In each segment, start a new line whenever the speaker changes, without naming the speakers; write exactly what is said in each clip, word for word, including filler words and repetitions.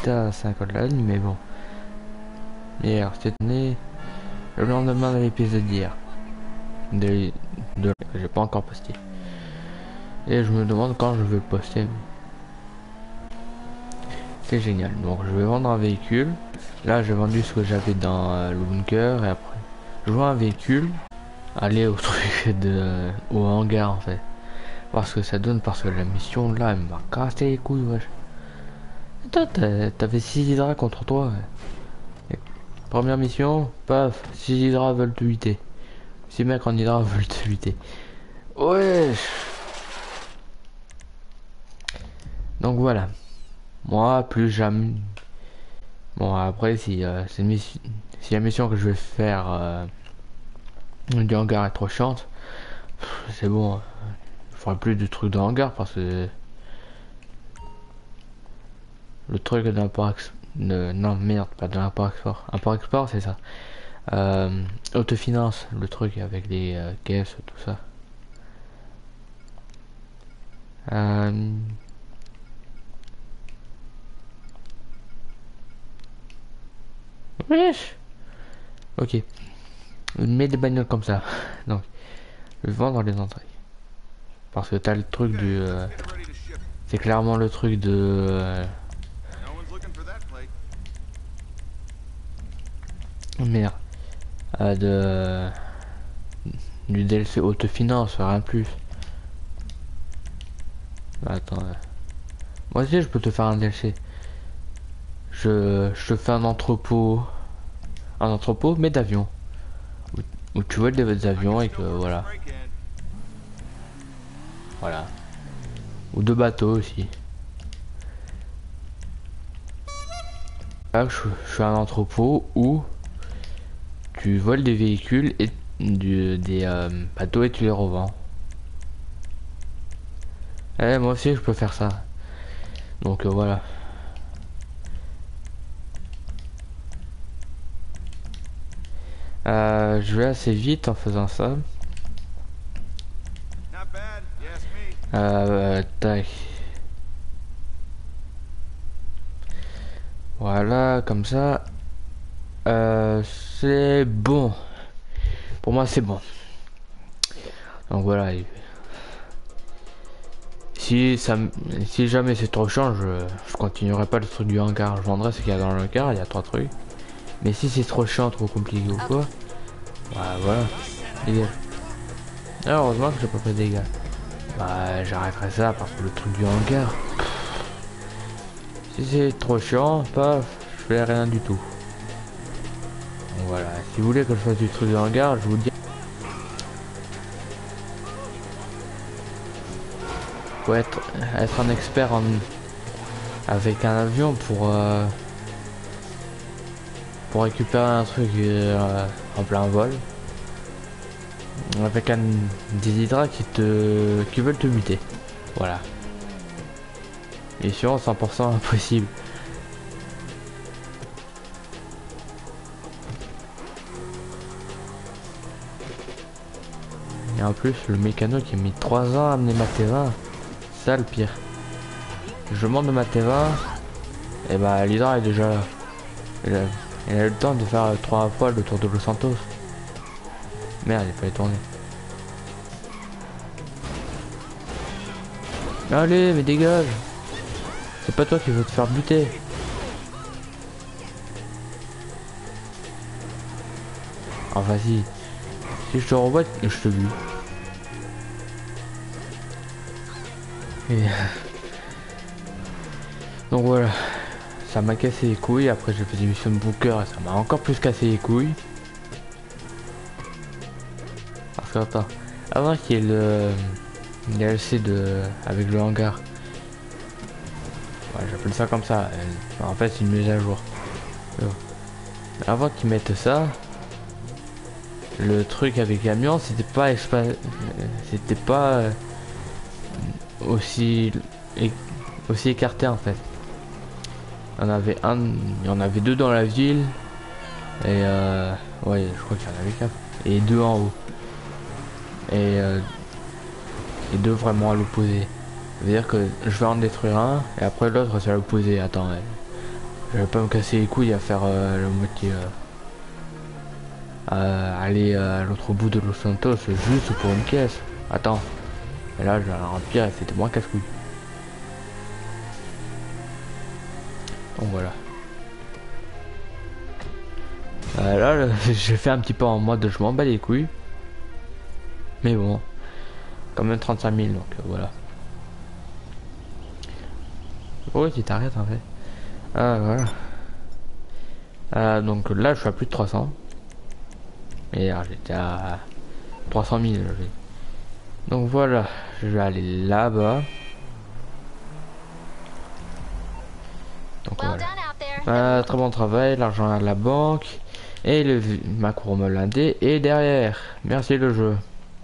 j'étais à cinquante la nuit, mais bon. Hier, c'était né le lendemain de l'épisode d'hier. De, de que j'ai pas encore posté. Et je me demande quand je vais le poster. C'est génial. Donc je vais vendre un véhicule. Là j'ai vendu ce que j'avais dans euh, le bunker et après je vois un véhicule aller au truc de au hangar en fait. Voir ce que ça donne parce que la mission là elle m'a cassé les couilles wesh. Et toi t'avais six hydras contre toi. Ouais. Première mission, paf, six hydras veulent te buter. six mecs en hydra veulent te buter. Ouais. Donc voilà. Moi plus jamais. Bon après si euh, c'est une mission, si la mission que je vais faire euh, du hangar est trop chiante, c'est bon. Il faudrait plus de trucs de hangar parce que le truc d'import de non merde pas de l'import export. Import export c'est ça. Euh, autofinance le truc avec les euh, caisses tout ça. Euh, Wesh. Ok. Mets des bagnoles comme ça. Donc, je vais vendre les entrées. Parce que t'as le truc du... Euh, c'est clairement le truc de... Euh, merde. Euh, de... Du D L C autofinance, rien de plus. Attends. Euh. Moi aussi, je peux te faire un D L C. Je, je te fais un entrepôt... Un entrepôt, mais d'avions. Où, où tu voles des avions et que voilà. Voilà. Ou de bateaux aussi. Là, je, je fais un entrepôt où tu voles des véhicules et du, des euh, bateaux et tu les revends. Eh, moi aussi, je peux faire ça. Donc euh, voilà. Euh, je vais assez vite en faisant ça. Euh, tac. Voilà, comme ça. Euh, c'est bon. Pour moi, c'est bon. Donc voilà. Si ça, si jamais c'est trop chiant, je, je continuerai pas le truc du hangar. Je vendrai ce qu'il y a dans le hangar. Il y a trois trucs. Mais si c'est trop chiant, trop compliqué ou quoi, bah voilà. Dégage. Ah, heureusement que j'ai pas fait de dégâts. Bah j'arrêterai ça parce que le truc du hangar. Si c'est trop chiant, paf, je fais rien du tout. Donc voilà, si vous voulez que je fasse du truc du hangar, je vous dis. Faut être, être un expert en avec un avion pour euh, pour récupérer un truc euh, en plein vol. Avec un des hydras qui te qui veulent te buter. Voilà. Mission cent pour cent impossible. Et en plus le mécano qui a mis trois ans à amener ma T vingt. Ça le pire. Je monte de ma T vingt. Et bah l'hydra est déjà là. Il a, il a eu le temps de faire trois fois le tour de Los Santos. Merde, il fallait tourner. Allez, mais dégage. C'est pas toi qui veux te faire buter. Ah vas-y. Si je te revois, je te bute. Et... Donc voilà. Ça m'a cassé les couilles. Après j'ai fait des missions de bunker et ça m'a encore plus cassé les couilles. Parce que attends. Avant qu'il y ait le D L C de avec le hangar. Ouais, j'appelle ça comme ça. En fait c'est une mise à jour. Avant qu'ils mettent ça, le truc avec camion c'était pas expa... c'était pas euh, aussi é... aussi écarté en fait. Il y en avait un, il y en avait deux dans la ville et euh... ouais je crois qu'il y en avait quatre et deux en haut et, euh... et deux vraiment à l'opposé. Ça veut dire que je vais en détruire un et après l'autre c'est à l'opposé. Attends ouais. Je vais pas me casser les couilles à faire euh, le moitié. Euh, à aller à l'autre bout de Los Santos juste pour une caisse. Attends. Et là, je vais la remplir et c'était moins casse-couille. Donc voilà. Euh, là, j'ai fait un petit peu en mode je m'en bats les couilles. Mais bon. Quand même trente-cinq mille, donc euh, voilà. Oh, tu t'arrêtes en fait. Ah, voilà. Euh, donc là, je suis à plus de trois cents. Et alors, j'étais à trois cent mille. Donc voilà, je vais aller là-bas. Donc voilà. Euh, très bon travail, l'argent à la banque. Et le ma courbe blindée est derrière. Merci le jeu.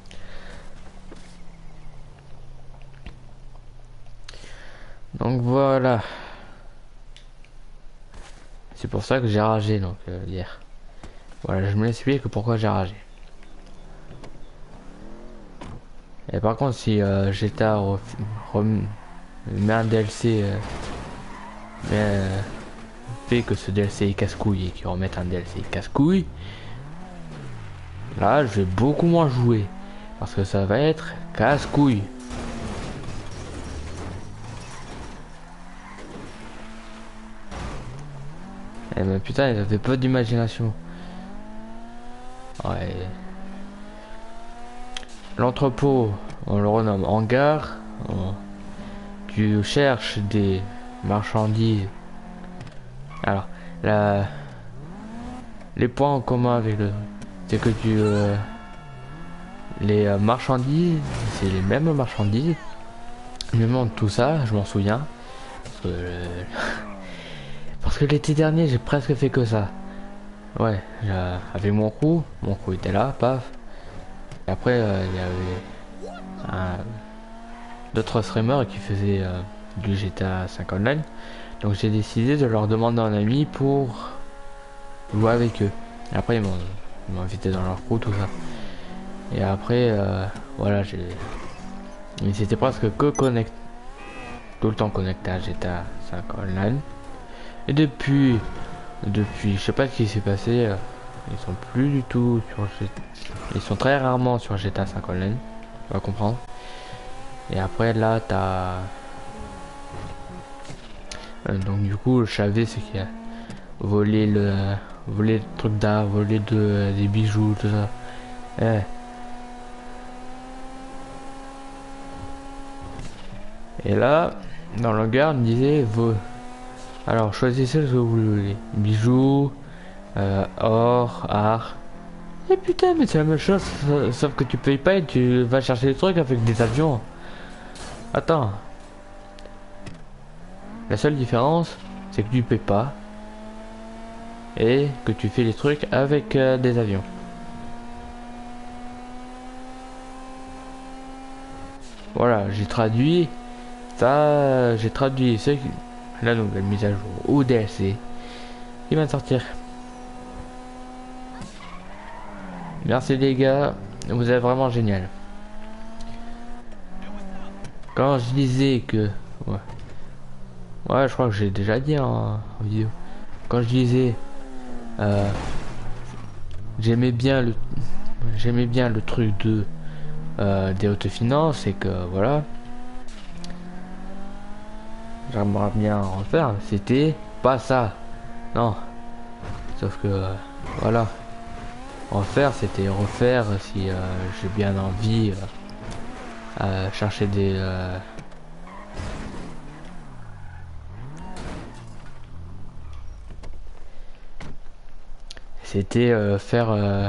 Donc voilà. C'est pour ça que j'ai ragé donc euh, hier. Voilà, je me laisse expliquer que pourquoi j'ai ragé. Et par contre, si euh, G T A met un D L C, euh, mais euh, fait que ce D L C est casse-couille et qu'ils remettent un D L C casse-couille, là, je vais beaucoup moins jouer parce que ça va être casse-couille. Eh ben putain, ils avaient pas d'imagination. Ouais. L'entrepôt, on le renomme hangar. On... Tu cherches des marchandises. Alors, la... les points en commun avec le... c'est que tu... Euh... les euh, marchandises, c'est les mêmes marchandises. Je me demande tout ça, je m'en souviens. Parce que... Euh... Parce que l'été dernier, j'ai presque fait que ça. Ouais, avec mon crew, mon crew était là, paf. Et après, euh, il y avait un... d'autres streamers qui faisaient euh, du G T A cinq Online. Donc j'ai décidé de leur demander un ami pour jouer avec eux. Et après, ils m'ont invité dans leur crew, tout ça. Et après, euh, voilà, j'ai... Ils étaient presque que connectés. Tout le temps connectés à G T A cinq Online. Et depuis... Depuis, je sais pas ce qui s'est passé, euh, ils sont plus du tout sur G T A. Ils sont très rarement sur G T A cinq Online, tu vas comprendre. Et après là, t'as... Euh, donc du coup, je savais ce qu'il y a. Voler le... Voler le truc d'art, voler de, des bijoux, tout ça. Eh. Et là, dans le gars, on me disait... Vo... Alors, choisissez ce que vous voulez. Bijoux, euh, or, art. Et putain, mais c'est la même chose, sauf que tu payes pas et tu vas chercher des trucs avec des avions. Attends. La seule différence, c'est que tu payes pas et que tu fais les trucs avec euh, des avions. Voilà, j'ai traduit ça, j'ai traduit ce, la nouvelle mise à jour au D L C qui va sortir. Merci les gars, vous êtes vraiment génial. Quand je disais que... Ouais, ouais je crois que j'ai déjà dit en, en vidéo. Quand je disais... Euh, j'aimais bien le... J'aimais bien le truc de... Euh, des hautes finances et que voilà. J'aimerais bien en refaire. C'était pas ça. Non. Sauf que... Euh, voilà. Refaire, c'était refaire si euh, j'ai bien envie... Euh, à chercher des... Euh, c'était euh, faire euh,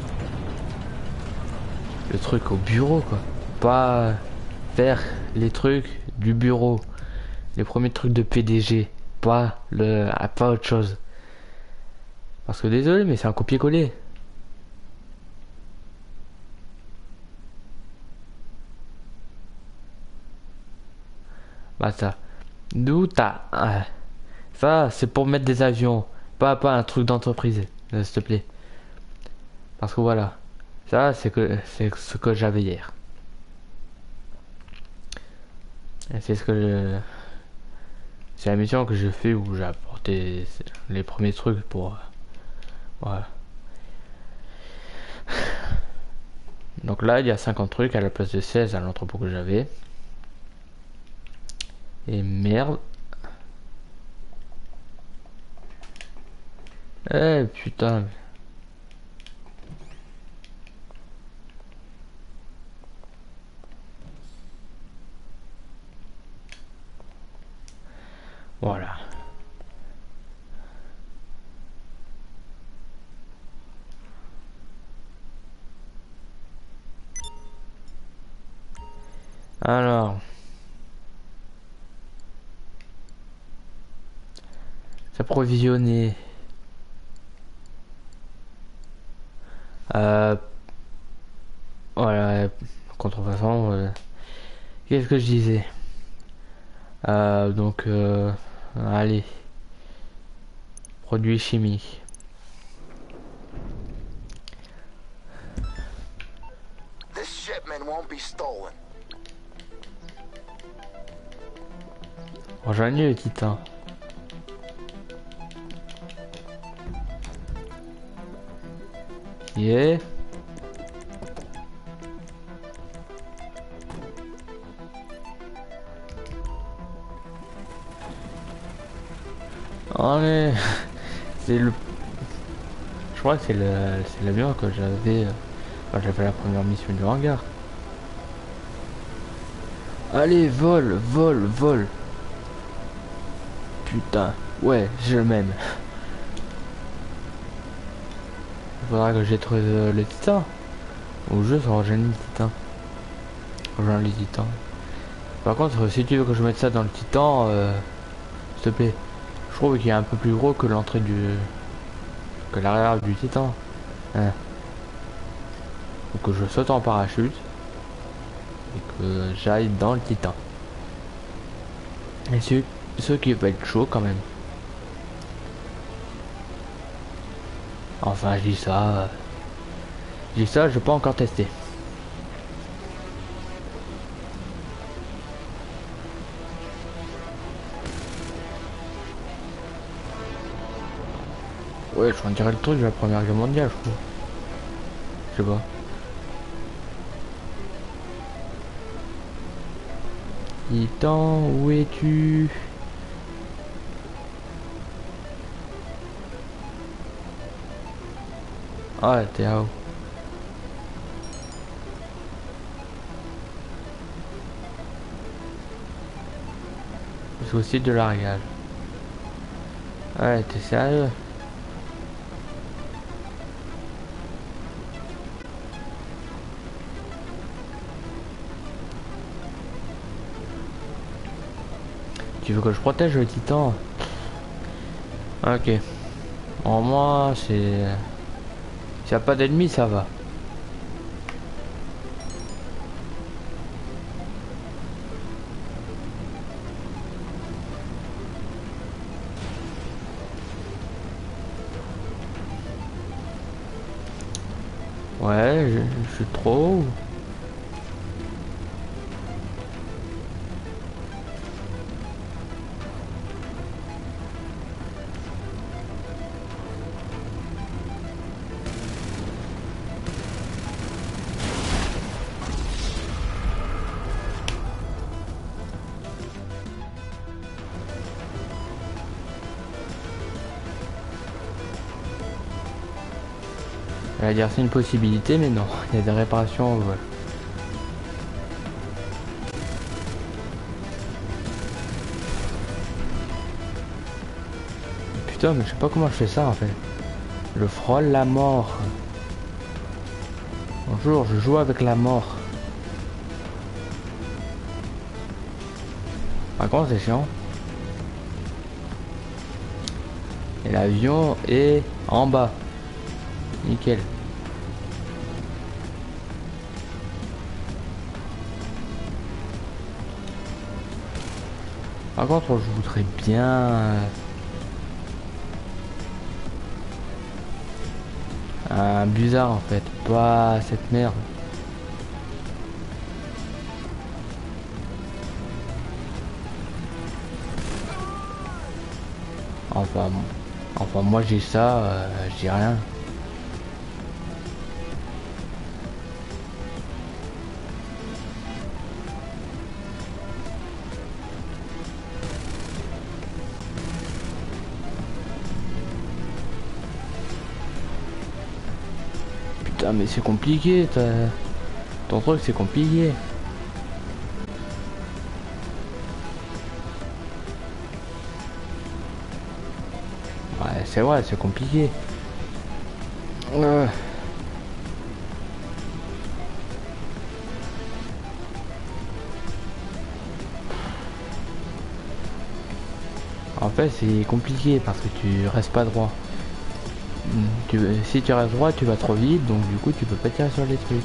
le truc au bureau quoi, pas faire les trucs du bureau, les premiers trucs de P D G, pas le pas autre chose, parce que désolé mais c'est un copier-coller. Bah ça, d'où t'as euh, ça c'est pour mettre des avions, pas pas un truc d'entreprise, s'il te plaît, parce que voilà. Ça, c'est que c'est ce que j'avais hier. Et c'est ce que je... C'est la mission que j'ai fait où j'ai apporté les premiers trucs pour... Voilà. Donc là, il y a cinquante trucs à la place de seize à l'entrepôt que j'avais. Et merde. Eh putain. Voilà. Alors. S'approvisionner. Euh, voilà. Contrefaçon. Euh, Qu'est-ce que je disais euh, Donc, euh, allez. Produits chimiques.
This shipment won't be stolen.
Rejoignez le titan. Yeah. Allez. C'est le... Je crois que c'est le... c'est l'avion que j'avais... euh, Quand j'ai fait la première mission du hangar. Allez, vole, vole, vole. Putain. Ouais, je m'aime. Il faudra que j'ai trouvé euh, le titan. Ou juste rejoindre le titan. Rejoindre les titans. Par contre, si tu veux que je mette ça dans le titan, euh, s'il te plaît. Je trouve qu'il est un peu plus gros que l'entrée du... que l'arrière du titan. Hein. Donc que je saute en parachute. Et que j'aille dans le titan. Et ceux, ceux qui veulent être chaud quand même. Enfin, je dis ça. euh, Je dis ça, je n'ai pas encore testé. Ouais, je dirais le truc de la Première Guerre mondiale, je trouve. Je sais pas. Titan, où es-tu? Ah, t'es là-haut. C'est aussi de largage. Ouais, t'es sérieux? Tu veux que je protège le titan? Ok. En moi, c'est... S'il n'y a pas d'ennemis, ça va. Ouais, je, je suis trop... On va dire c'est une possibilité, mais non, il y a des réparations au vol. Putain, mais je sais pas comment je fais ça en fait. Je frôle la mort. Bonjour, je joue avec la mort. Par contre, c'est chiant. Et l'avion est en bas. Nickel. Par contre, je voudrais bien un bizarre en fait, pas cette merde. Enfin, enfin moi j'ai ça, euh, je dis rien. Putain mais c'est compliqué, ton truc c'est compliqué. Ouais c'est vrai, c'est compliqué. Euh... En fait c'est compliqué parce que tu restes pas droit. Tu, si tu restes droit tu vas trop vite, donc du coup tu peux pas tirer sur les trucs.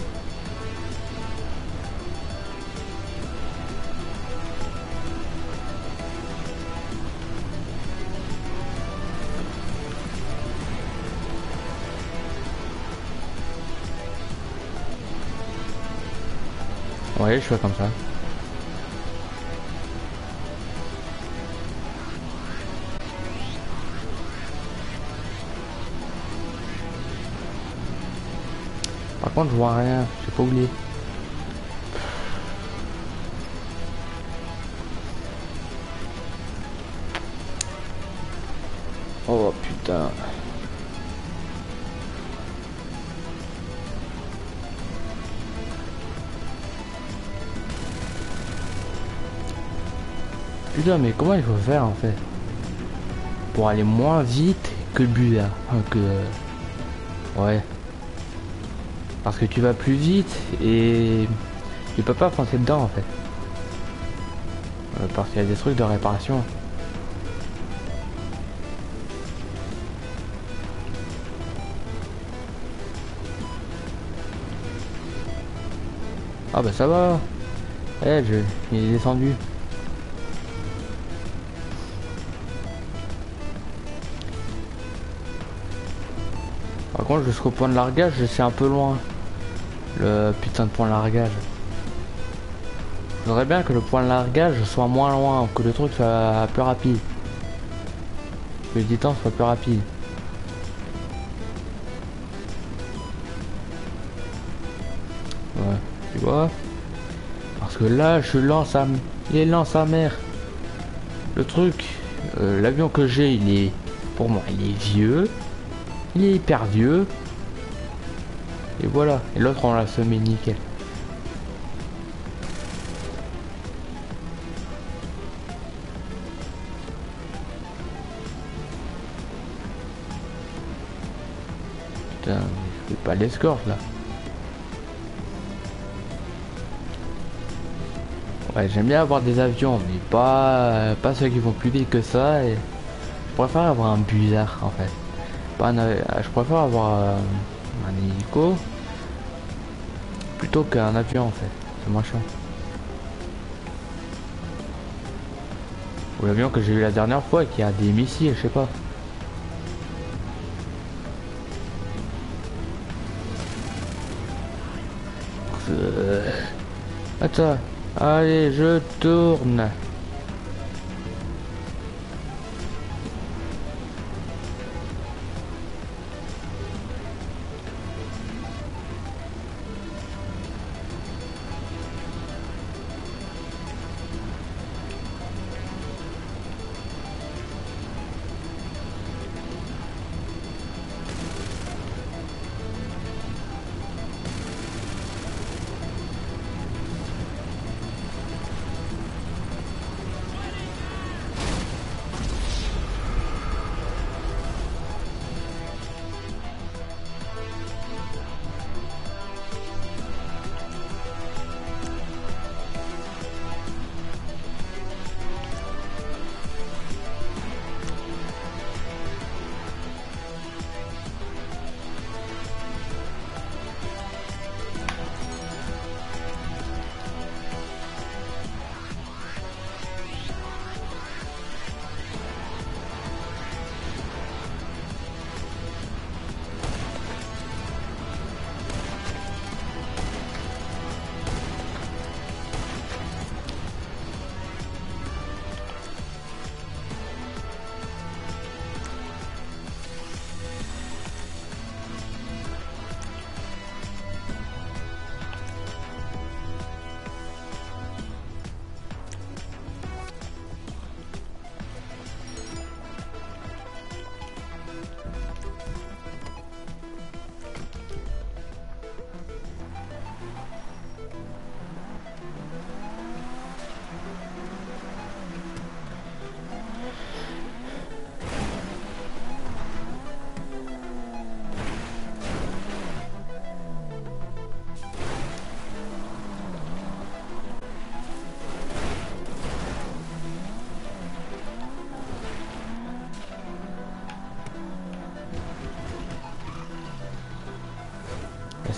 Ouais je fais comme ça. Par contre je vois rien, j'ai pas oublié. Oh putain. Putain mais comment il faut faire en fait pour aller moins vite que le but là, enfin, que ouais, parce que tu vas plus vite et tu peux pas foncer dedans en fait, euh, parce qu'il y a des trucs de réparation. Ah bah ça va, eh je il est descendu. Par contre jusqu'au point de largage c'est un peu loin, le putain de point de largage. Je voudrais bien que le point de largage soit moins loin, que le truc soit plus rapide, que le distance soit plus rapide. Ouais, tu vois, parce que là je lance à il est lance à mer. Le truc, euh, l'avion que j'ai il est, pour moi il est vieux, il est hyper vieux, et voilà, et l'autre on l'a semé nickel. Putain, c'est pas l'escorte là. Ouais, j'aime bien avoir des avions, mais pas, pas ceux qui vont plus vite que ça. Et je préfère avoir un bizarre en fait. Pas un, je préfère avoir euh, un hélico plutôt qu'un avion en fait. C'est moins chiant. Ou l'avion que j'ai eu la dernière fois qui a des missiles, je sais pas. Euh... Attends. Allez, je tourne.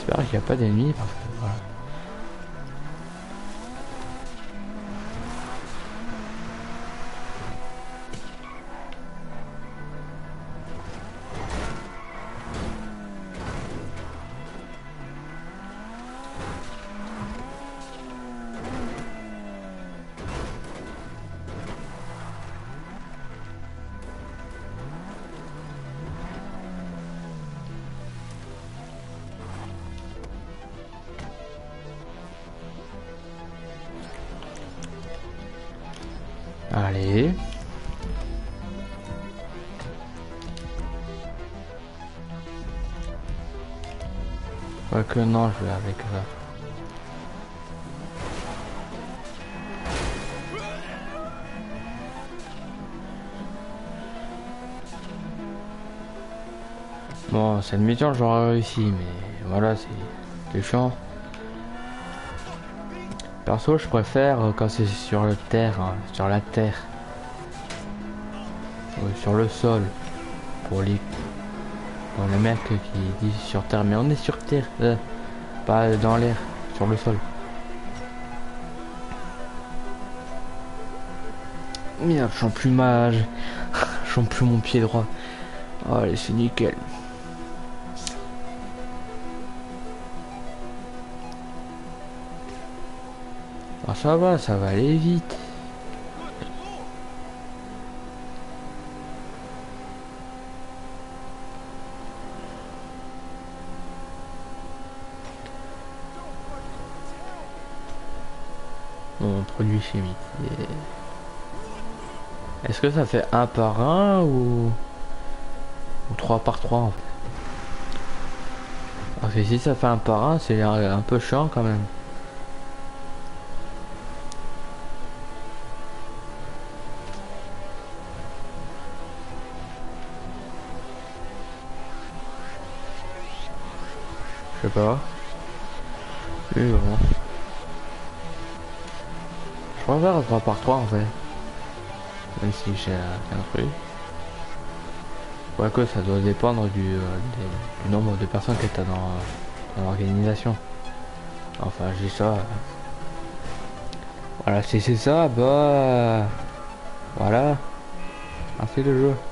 J'espère qu'il n'y a pas d'ennemis parce que voilà. Allez. Quoique non, je vais avec ça. Bon, cette mission j'aurais réussi, mais voilà, c'est chiant. Perso, je préfère quand c'est sur le terre, hein, sur la terre, ou sur le sol, pour les, pour les mecs qui disent sur terre, mais on est sur terre, euh, pas dans l'air, sur le sol. Merde, je sens plus mage, je sens plus mon pied droit. Oh, allez, c'est nickel. Ah, ça va, ça va aller vite. Bon, produit chimique. Yeah. Est-ce que ça fait un par un ou, ou trois par trois en fait? Parce que si ça fait un par un, c'est un peu chiant quand même. Je sais pas. Oui, vraiment. Je préfère trois par trois en fait. Même si j'ai un truc. Quoique ça doit dépendre du, euh, des, du nombre de personnes que t'as dans, dans l'organisation. Enfin, j'ai ça. Voilà, si c'est ça, bah... Voilà. Merci le jeu.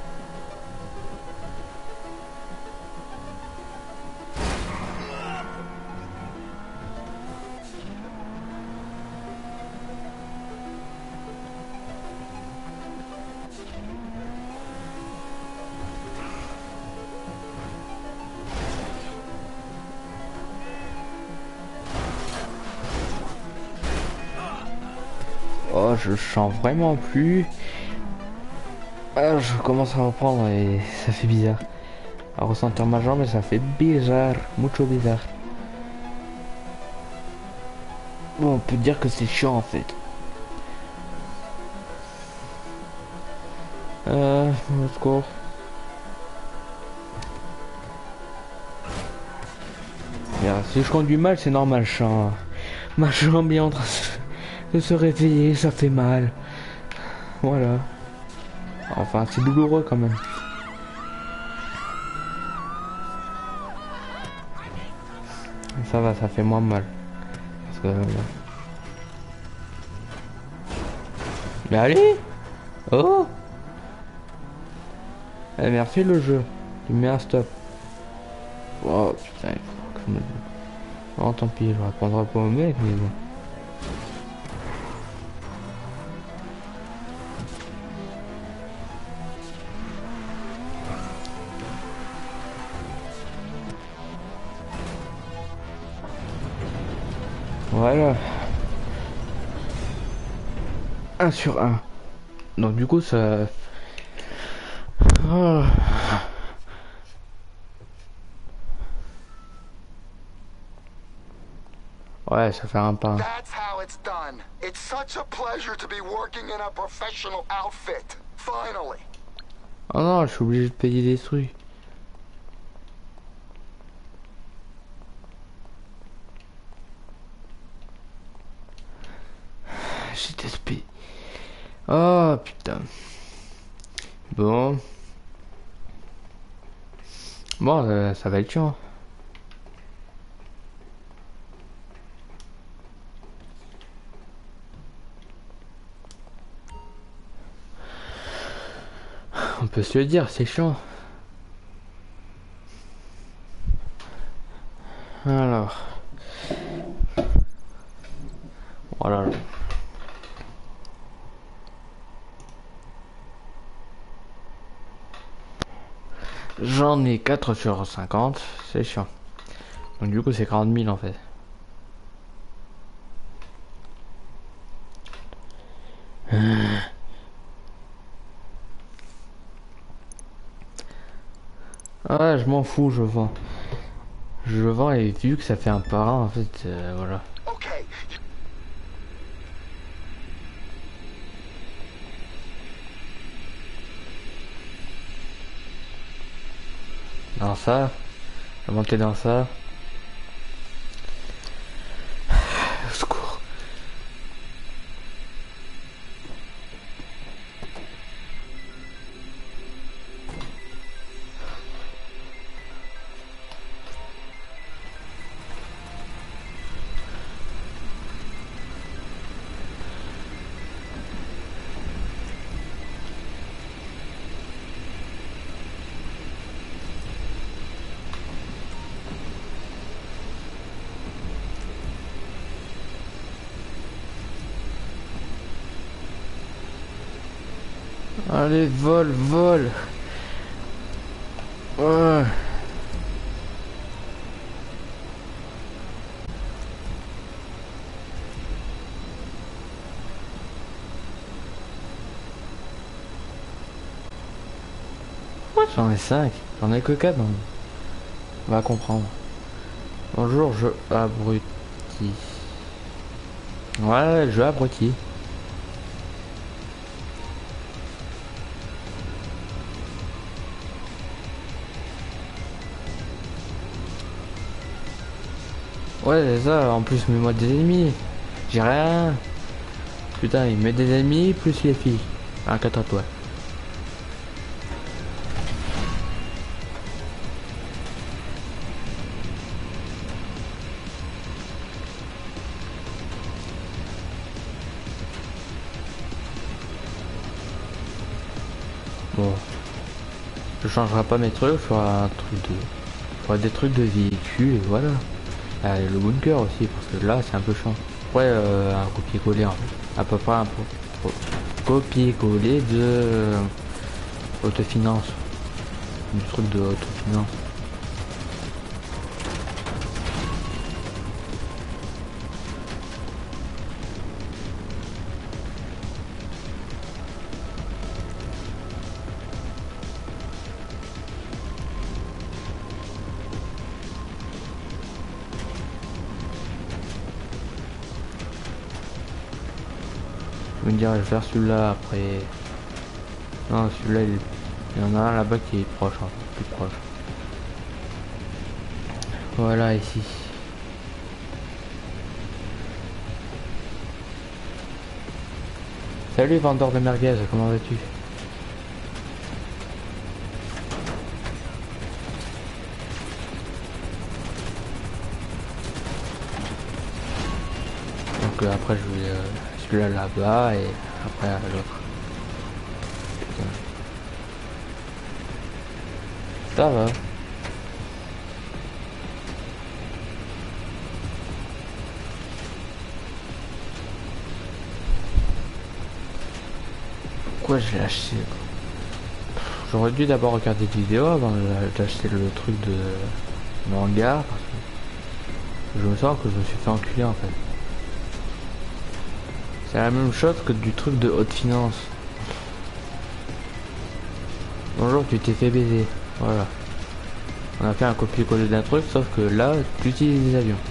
Oh, je sens vraiment plus. Ah, je commence à reprendre et ça fait bizarre. À ressentir ma jambe, mais ça fait bizarre. Mucho bizarre. Bon, on peut dire que c'est chiant en fait. Euh, au secours. Merde, si je conduis mal, c'est normal, je sens ma jambe est en train de se réveiller, ça fait mal. Voilà. Enfin, c'est douloureux quand même. Ça va, ça fait moins mal. Parce que... Mais allez. Oh. Eh, merci le jeu. Tu mets un stop. Oh putain, il faut que je me... Oh tant pis, je répondrai pas au mec, mais bon. Voilà. Un sur un. Donc du coup ça... Oh. Ouais, ça fait un pas.
That's how it's done. It's such a pleasure to be working in a professional outfit. Finally.
Oh non, je suis obligé de payer des trucs. J'ai T S P. Oh putain. Bon. Bon, euh, ça va être chiant. peut se le dire, c'est chiant. Alors. Voilà. J'en ai quatre sur cinquante, c'est chiant. Donc du coup c'est quarante mille en fait. Ah ouais, je m'en fous, je vends. Je vends et vu que ça fait un par un en fait, euh, voilà.
Okay.
Dans ça, je vais monter dans ça. Au secours. Allez, vole, vole. Ouais. Ouais, j'en ai cinq. J'en ai que quatre. Donc. On va comprendre. Bonjour, je abruti. Ouais, je abruti. Ouais, c'est ça, en plus, mets-moi des ennemis. J'ai rien. Putain, il met des ennemis plus les filles. Un quatre à toi. Bon. Je changerai pas mes trucs, je ferai un truc de. Je ferai des trucs de véhicule et voilà. Ah, et le bunker aussi, parce que là c'est un peu chiant. Ouais, euh, un copier-coller en fait. À peu près un peu. Copier-coller de euh, autofinance. Du truc de autofinance. Je me dire, je vais faire celui-là après. Non, celui-là, il... il y en a un là-bas qui est proche, hein, plus proche. Voilà, ici. Salut vendeur de merguez, comment vas-tu? Donc euh, après je vais euh, celui-là là-bas et après euh, l'autre. Putain. Ça va. Pourquoi j'ai acheté? J'aurais dû d'abord regarder des vidéos avant d'acheter le truc de hangar parce que je me sens que je me suis fait enculer en fait. C'est la même chose que du truc de haute finance. Bonjour, tu t'es fait baiser. Voilà. On a fait un copier-coller d'un truc, sauf que là, tu utilises des avions.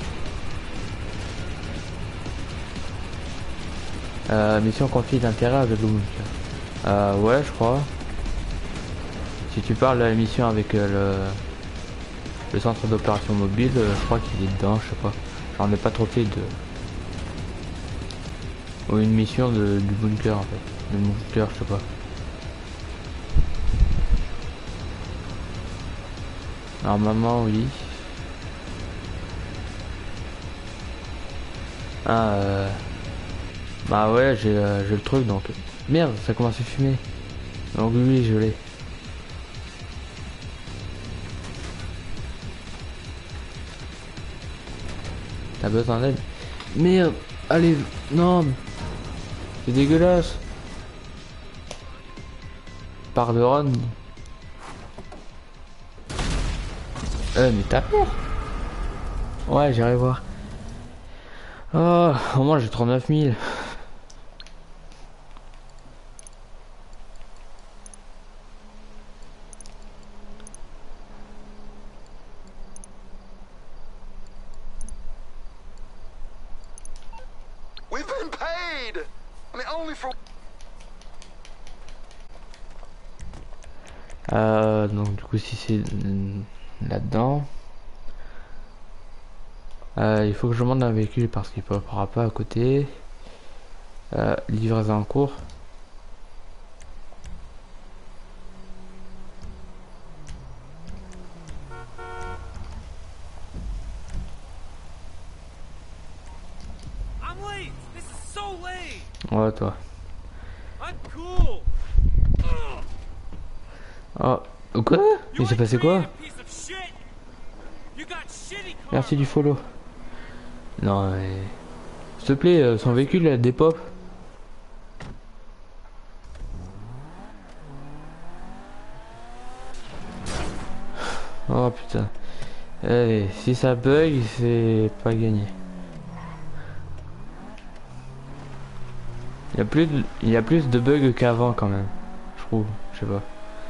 Euh, mission conflit d'intérêt avec le bunker. Euh, ouais, je crois. Si tu parles de la mission avec euh, le, le centre d'opération mobile, euh, je crois qu'il est dedans, je sais pas. J'en ai pas trop fait de... Ou une mission de, du bunker en fait. Le bunker, je sais pas. Normalement, oui. Ah, euh... Bah ouais, j'ai euh, j'ai le truc donc... Merde, ça commence à fumer. Donc oui, je l'ai. T'as besoin d'aide? Merde! Allez, non! C'est dégueulasse! Par de run. Euh, mais t'as peur? Ouais, j'irai voir. Oh, au moins j'ai trente-neuf mille.
We've been paid! I mean, only for...
Euh, donc du coup si c'est là-dedans, euh, il faut que je demande un véhicule parce qu'il ne pourra pas à côté. Euh, livraison en cours.
I'm late. This is so late.
Ouais, toi.
I'm cool.
Oh, quoi?
You
Il s'est
ain't
passé quoi?
creative piece of shit. You got shitty
Merci
karma.
du follow. Non, mais... S'il te plaît, euh, son véhicule il a des pop. Oh putain. Allez, si ça bug, c'est pas gagné. Il y a plus de, il y a plus de bugs qu'avant quand même. Je trouve, je sais pas.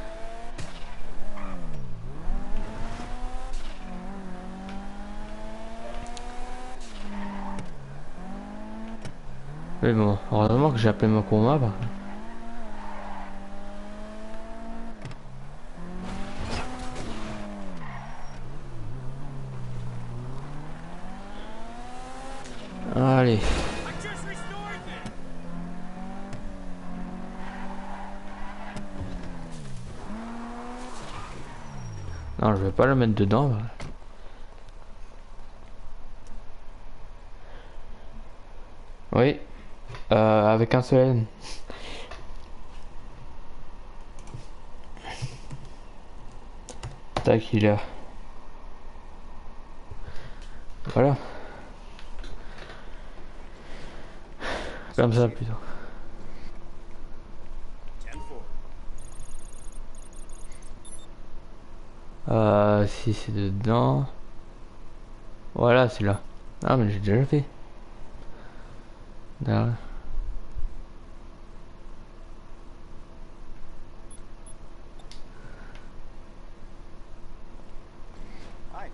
Mais bon, heureusement que j'ai appelé mon combat. Bah. Allez.
I just restored them.
Non, je vais pas le mettre dedans. Bah. Oui. Euh, avec un seul N. Tac, il est là. Voilà. Comme ça plutôt. Euh, si c'est dedans. Voilà, c'est là. Ah, mais j'ai déjà fait. Derrière.
Hi.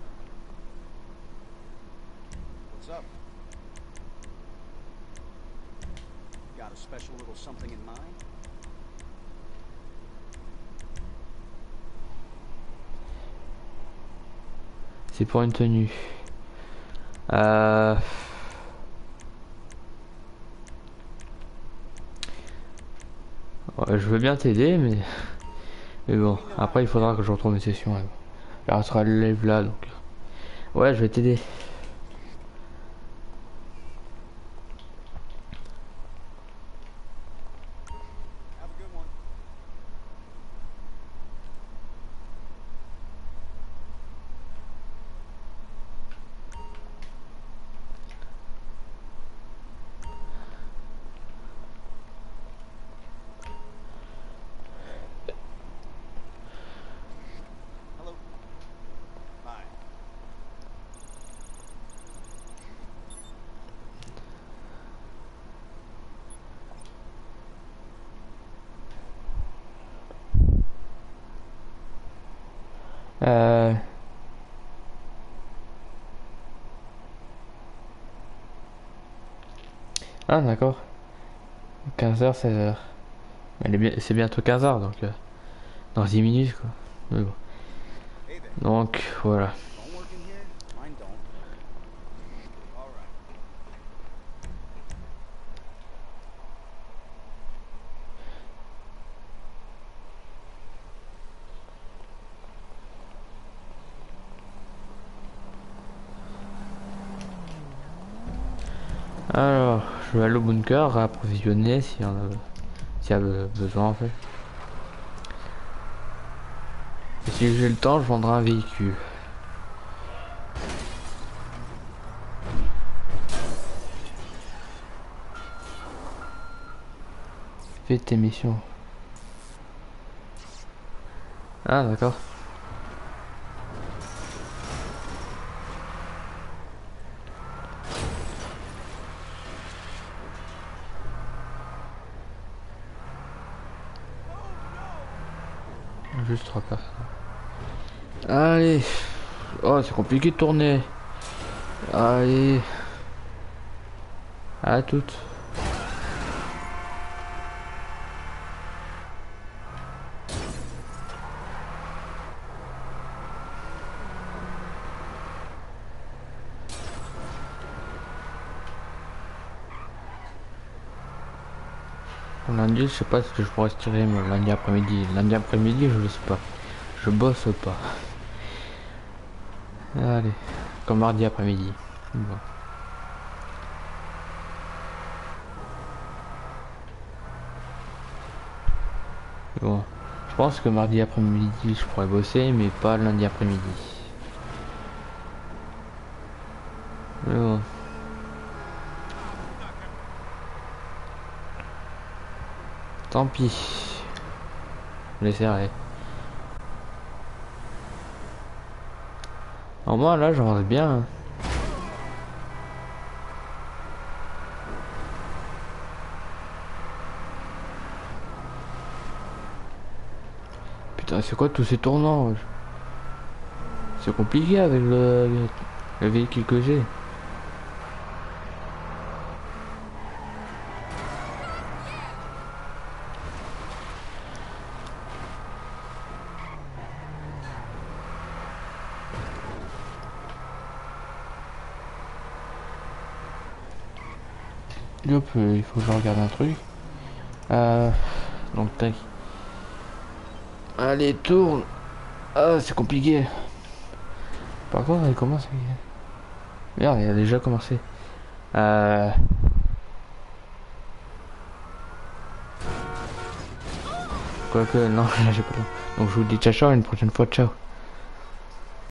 What's up? Got a special little something in mind?
C'est pour une tenue. Euh... Ouais, je veux bien t'aider, mais... Mais bon, après il faudra que je retourne une session. Là, là sera le live là, donc... Ouais, je vais t'aider.
Have a good one. Hello. Hi.
Euh... Ah d'accord. quinze heures, seize heures. Elle est bien... C'est bientôt quinze heures, donc... euh, Dans dix minutes, quoi. Mais bon.
Hey there.
Donc, voilà.
Phone working here? Mine don't. All right.
Alors, je vais aller au bunker, approvisionner s'il y en a... S'il y a besoin, en fait. Et si j'ai le temps, je vendrai un véhicule. Fais tes missions. Ah d'accord. Juste trois personnes. Allez. Oh, c'est compliqué de tourner. Allez. À toutes. Lundi, je sais pas ce que je pourrais tirer mais lundi après-midi. Lundi après-midi, je sais pas. Je bosse pas. Allez, comme mardi après-midi. Bon. Bon. Je pense que mardi après-midi, je pourrais bosser, mais pas lundi après-midi. Mais bon. Tant pis. Je l'essaierai. Au moins là j'avance bien. Hein. Putain c'est quoi tous ces tournants? C'est compliqué avec le, le, le véhicule que j'ai. Hop, euh, il faut que je regarde un truc. Euh, donc tac. Allez tourne. Ah c'est compliqué. Par contre elle commence. Merde, il a déjà commencé. Euh... Quoique non, là j'ai pas le temps. Donc je vous dis ciao ciao, une prochaine fois, ciao.